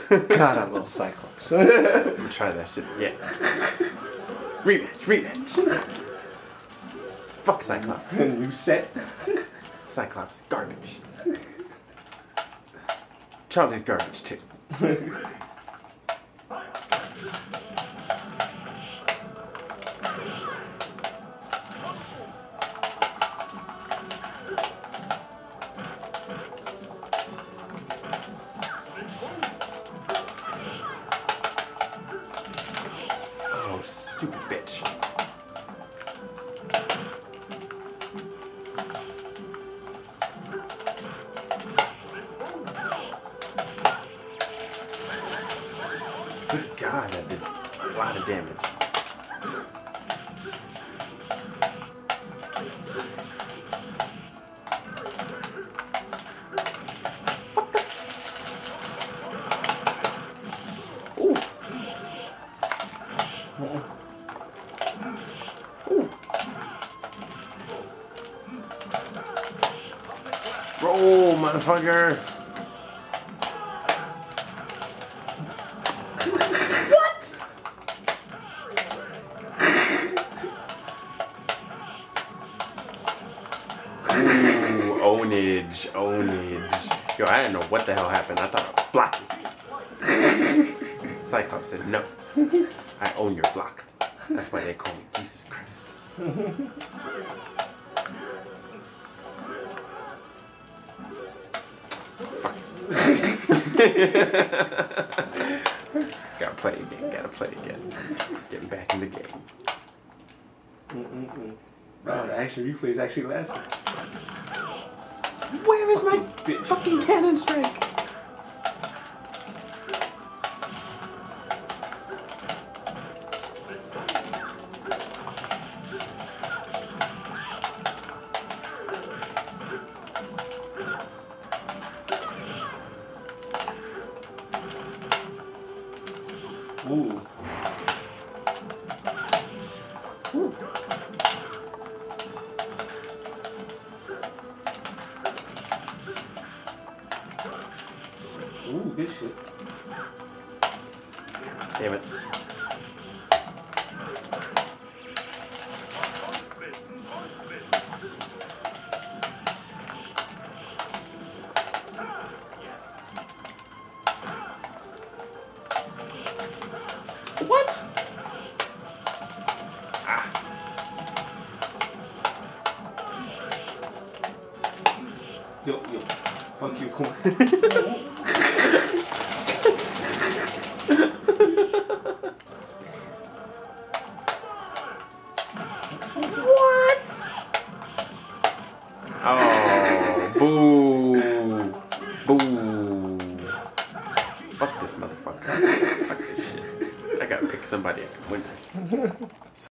God, I love Cyclops. I'm gonna try that shit again. Revenge. Fuck Cyclops. New set. Cyclops garbage. Charlie's garbage too. Oh, stupid bitch. Good God, that did a lot of damage. Ooh. Ooh. Roll, motherfucker. Ooh, ownage. Yo, I didn't know what the hell happened. I thought I was blocking. Cyclops said, no, I own your block. That's why they call me Jesus Christ. Fuck. Gotta play again. Getting back in the game. Wow, the action replay is actually lasting. Where is my fucking cannon strike? Ooh. Ooh. Ooh, good shit. Damn it. What? Ah. Yo. Fuck you, come on. What? Oh, boo. Boo. Fuck this motherfucker. Fuck this shit. I gotta pick somebody I can win.